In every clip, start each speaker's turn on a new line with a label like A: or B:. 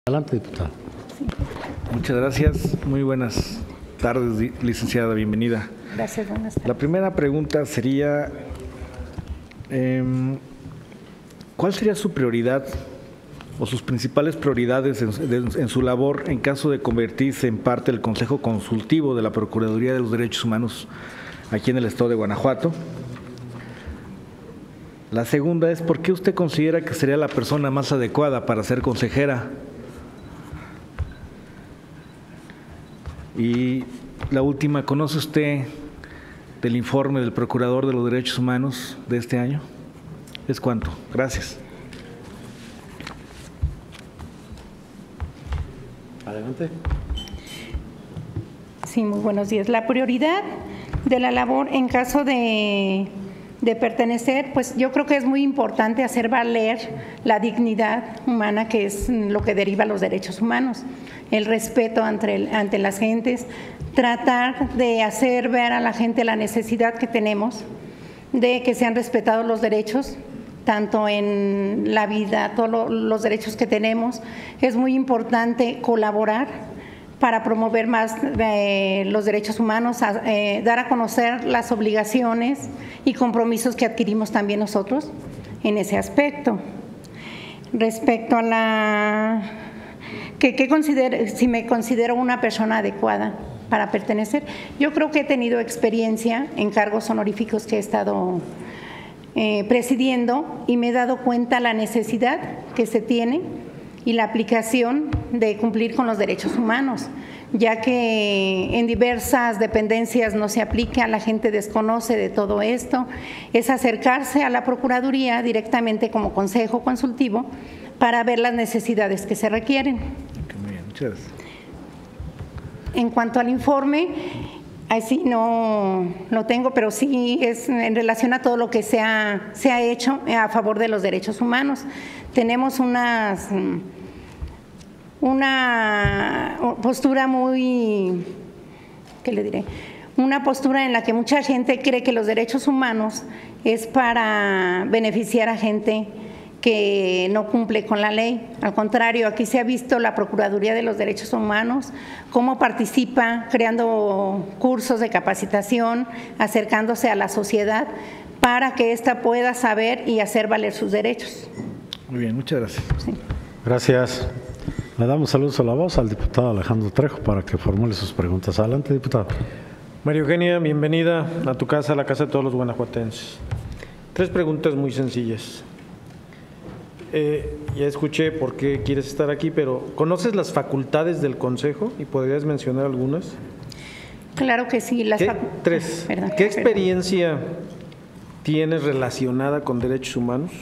A: Adelante, diputado.
B: Muchas gracias. Muy buenas tardes, licenciada. Bienvenida.
C: Gracias, buenas tardes.
B: La primera pregunta sería, ¿cuál sería su prioridad o sus principales prioridades en su labor en caso de convertirse en parte del Consejo Consultivo de la Procuraduría de los Derechos Humanos aquí en el estado de Guanajuato? La segunda es, ¿por qué usted considera que sería la persona más adecuada para ser consejera? Y la última, ¿conoce usted del informe del Procurador de los Derechos Humanos de este año? ¿Es cuánto? Gracias.
A: Adelante.
C: Sí, muy buenos días. La prioridad de la labor en caso de pertenecer, pues yo creo que es muy importante hacer valer la dignidad humana, que es lo que deriva los derechos humanos, el respeto ante las gentes, tratar de hacer ver a la gente la necesidad que tenemos de que sean respetados los derechos, tanto en la vida, todos los derechos que tenemos. Es muy importante colaborar para promover más los derechos humanos, dar a conocer las obligaciones y compromisos que adquirimos también nosotros en ese aspecto. Respecto a la si me considero una persona adecuada para pertenecer, yo creo que he tenido experiencia en cargos honoríficos que he estado presidiendo y me he dado cuenta la necesidad que se tiene y la aplicación de cumplir con los derechos humanos, ya que en diversas dependencias no se aplica, la gente desconoce de todo esto. Es acercarse a la Procuraduría directamente como consejo consultivo para ver las necesidades que se requieren.
B: Muy bien, muchas gracias.
C: En cuanto al informe, así no lo tengo, pero sí es en relación a todo lo que se ha hecho a favor de los derechos humanos. Tenemos una postura muy, ¿qué le diré? Una postura en la que mucha gente cree que los derechos humanos es para beneficiar a gente que no cumple con la ley. Al contrario, aquí se ha visto la Procuraduría de los Derechos Humanos, cómo participa creando cursos de capacitación, acercándose a la sociedad para que ésta pueda saber y hacer valer sus derechos.
B: Muy bien, muchas gracias.
C: Sí.
A: Gracias. Le damos el uso de la voz al diputado Alejandro Trejo para que formule sus preguntas. Adelante, diputado.
D: María Eugenia, bienvenida a tu casa, a la casa de todos los guanajuatenses. 3 preguntas muy sencillas. Ya escuché por qué quieres estar aquí, pero ¿conoces las facultades del Consejo y podrías mencionar algunas?
C: Claro que sí.
D: Tres. ¿Qué experiencia tienes relacionada con derechos humanos?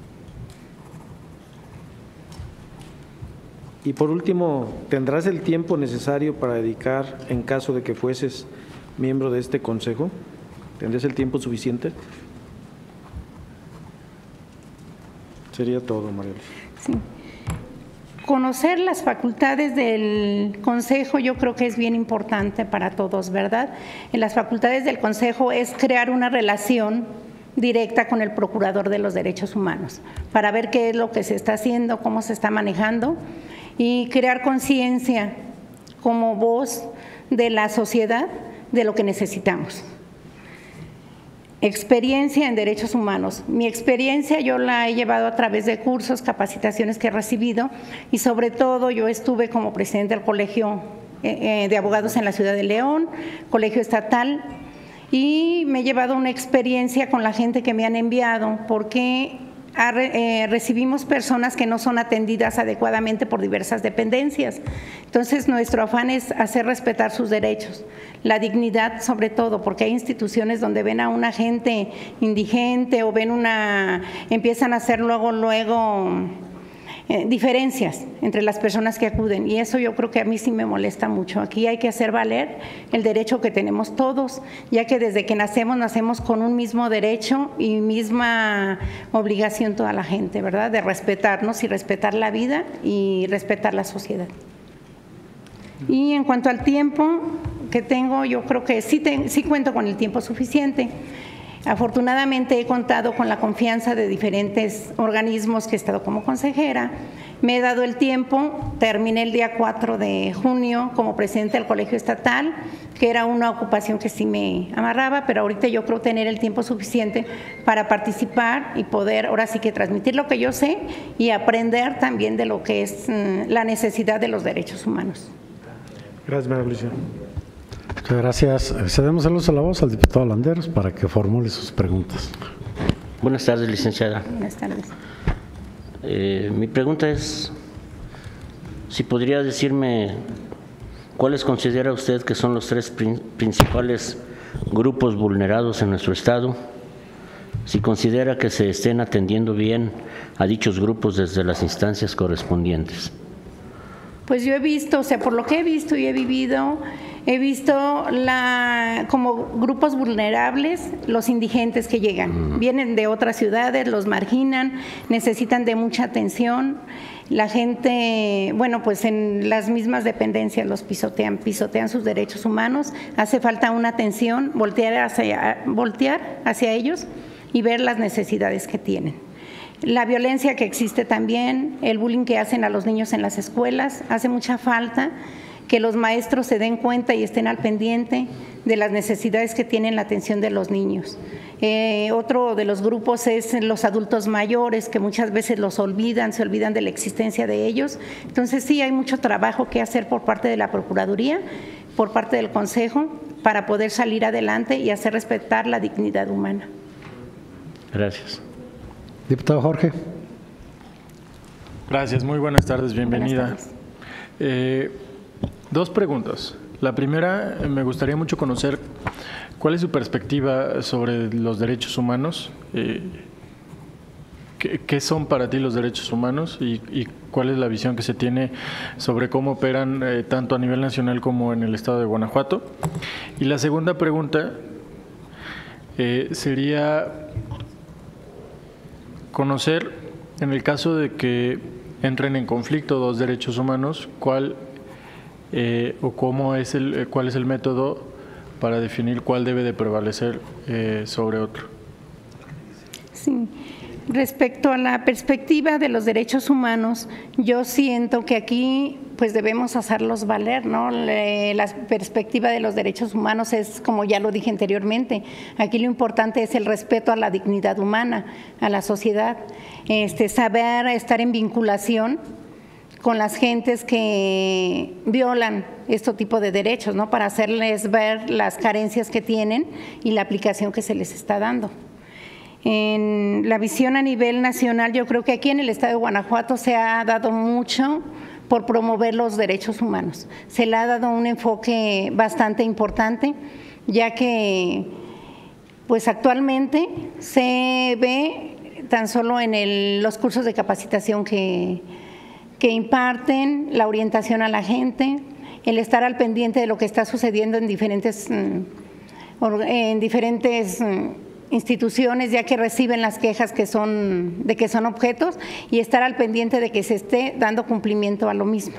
D: Y por último, ¿tendrás el tiempo necesario para dedicar en caso de que fueses miembro de este Consejo? ¿Tendrías el tiempo suficiente? Sería todo, María Luisa.
C: Sí. Conocer las facultades del Consejo yo creo que es bien importante para todos, ¿verdad? En las facultades del Consejo es crear una relación directa con el Procurador de los Derechos Humanos para ver qué es lo que se está haciendo, cómo se está manejando y crear conciencia como voz de la sociedad de lo que necesitamos. Experiencia en derechos humanos. Mi experiencia yo la he llevado a través de cursos, capacitaciones que he recibido y sobre todo yo estuve como presidente del Colegio de Abogados en la Ciudad de León, colegio estatal, y me he llevado una experiencia con la gente que me han enviado porque recibimos personas que no son atendidas adecuadamente por diversas dependencias. Entonces, nuestro afán es hacer respetar sus derechos, la dignidad sobre todo, porque hay instituciones donde ven a una gente indigente o empiezan a hacer luego diferencias entre las personas que acuden, y eso yo creo que a mí sí me molesta mucho. Aquí hay que hacer valer el derecho que tenemos todos, ya que desde que nacemos con un mismo derecho y misma obligación toda la gente, ¿verdad? De respetarnos y respetar la vida y respetar la sociedad. Y en cuanto al tiempo que tengo, yo creo que sí cuento con el tiempo suficiente. Afortunadamente he contado con la confianza de diferentes organismos que he estado como consejera. Me he dado el tiempo, terminé el día 4 de junio como presidenta del Colegio Estatal, que era una ocupación que sí me amarraba, pero ahorita yo creo tener el tiempo suficiente para participar y poder ahora sí que transmitir lo que yo sé y aprender también de lo que es la necesidad de los derechos humanos.
D: Gracias, María Luisa.
A: Muchas gracias. Cedemos el uso de la voz al diputado Landeros para que formule sus preguntas.
E: Buenas tardes, licenciada.
C: Buenas tardes.
E: Mi pregunta es, si podría decirme cuáles considera usted que son los tres principales grupos vulnerados en nuestro Estado, si considera que se estén atendiendo bien a dichos grupos desde las instancias correspondientes.
C: Pues yo he visto, o sea, por lo que he visto y he vivido como grupos vulnerables los indigentes que llegan. Vienen de otras ciudades, los marginan, necesitan de mucha atención. La gente, bueno, pues en las mismas dependencias los pisotean sus derechos humanos. Hace falta una atención, voltear hacia ellos y ver las necesidades que tienen. La violencia que existe también, el bullying que hacen a los niños en las escuelas, hace mucha falta que los maestros se den cuenta y estén al pendiente de las necesidades que tienen la atención de los niños. Otro de los grupos es los adultos mayores, que muchas veces los olvidan, se olvidan de la existencia de ellos. Entonces sí hay mucho trabajo que hacer por parte de la Procuraduría, por parte del Consejo, para poder salir adelante y hacer respetar la dignidad humana.
E: Gracias.
A: Diputado Jorge.
F: Gracias, muy buenas tardes, bienvenida.
C: Buenas tardes.
F: Dos preguntas. La primera, me gustaría mucho conocer cuál es su perspectiva sobre los derechos humanos. ¿Qué son para ti los derechos humanos y cuál es la visión que se tiene sobre cómo operan tanto a nivel nacional como en el estado de Guanajuato? Y la segunda pregunta sería conocer, en el caso de que entren en conflicto dos derechos humanos, cuál es el método para definir cuál debe de prevalecer sobre otro.
C: Sí. Respecto a la perspectiva de los derechos humanos, yo siento que aquí pues debemos hacerlos valer, ¿no? La perspectiva de los derechos humanos es, como ya lo dije anteriormente, aquí lo importante es el respeto a la dignidad humana, a la sociedad, saber estar en vinculación con las gentes que violan este tipo de derechos, ¿no? Para hacerles ver las carencias que tienen y la aplicación que se les está dando. En la visión a nivel nacional, yo creo que aquí en el estado de Guanajuato se ha dado mucho por promover los derechos humanos. Se le ha dado un enfoque bastante importante, ya que pues actualmente se ve tan solo en los cursos de capacitación que imparten, la orientación a la gente, el estar al pendiente de lo que está sucediendo en diferentes instituciones, ya que reciben las quejas de que son objetos, y estar al pendiente de que se esté dando cumplimiento a lo mismo.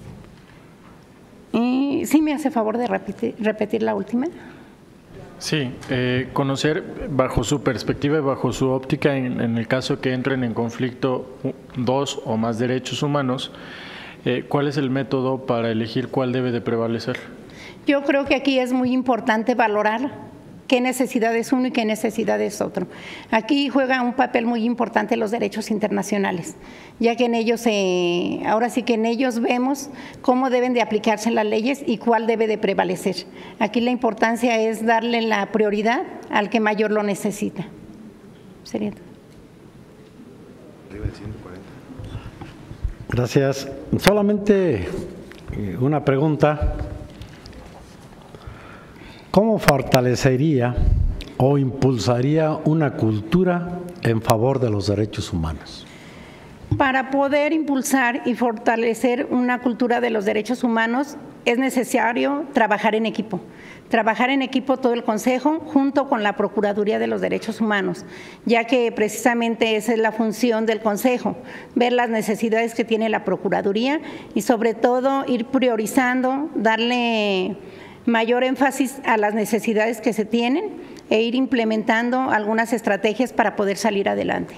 C: Y sí, me hace favor de repetir la última.
F: Sí, conocer bajo su perspectiva y bajo su óptica, en el caso que entren en conflicto dos o más derechos humanos, ¿cuál es el método para elegir cuál debe de prevalecer?
C: Yo creo que aquí es muy importante valorar qué necesidad es uno y qué necesidad es otro. Aquí juega un papel muy importante los derechos internacionales, ya que en ellos, ahora sí que en ellos vemos cómo deben de aplicarse las leyes y cuál debe de prevalecer. Aquí la importancia es darle la prioridad al que mayor lo necesita. Sería todo.
A: Gracias. Solamente una pregunta. ¿Cómo fortalecería o impulsaría una cultura en favor de los derechos humanos?
C: Para poder impulsar y fortalecer una cultura de los derechos humanos es necesario trabajar en equipo. Trabajar en equipo todo el Consejo junto con la Procuraduría de los Derechos Humanos, ya que precisamente esa es la función del Consejo, ver las necesidades que tiene la Procuraduría y sobre todo ir priorizando, darle mayor énfasis a las necesidades que se tienen e ir implementando algunas estrategias para poder salir adelante.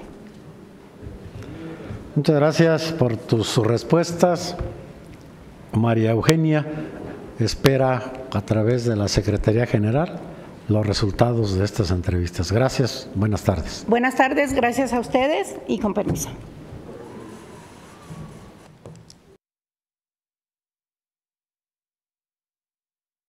A: Muchas gracias por tus respuestas. María Eugenia espera a través de la Secretaría General los resultados de estas entrevistas. Gracias, buenas tardes.
C: Buenas tardes, gracias a ustedes y con permiso.